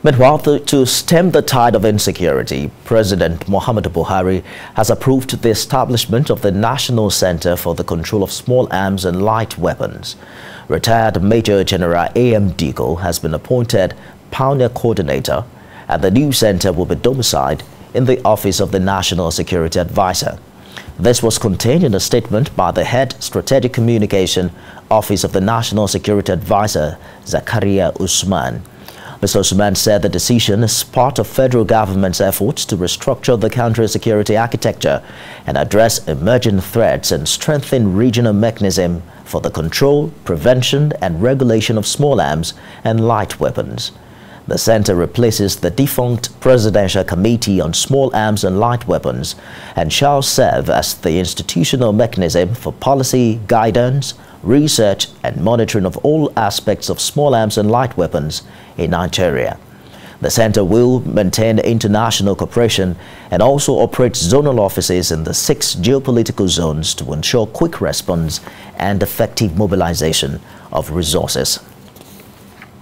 Meanwhile, to stem the tide of insecurity, President Muhammadu Buhari has approved the establishment of the National Center for the Control of Small Arms and Light Weapons. Retired Major General A.M. Diko has been appointed Pioneer Coordinator, and the new center will be domiciled in the Office of the National Security Advisor. This was contained in a statement by the Head Strategic Communication Office of the National Security Advisor, Zakaria Usman. Mr. Usman said the decision is part of federal government's efforts to restructure the country's security architecture and address emerging threats and strengthen regional mechanism for the control, prevention and regulation of small arms and light weapons. The center replaces the defunct Presidential Committee on Small Arms and Light Weapons and shall serve as the institutional mechanism for policy, guidance, research and monitoring of all aspects of small arms and light weapons in Nigeria. The center will maintain international cooperation and also operate zonal offices in the 6 geopolitical zones to ensure quick response and effective mobilization of resources.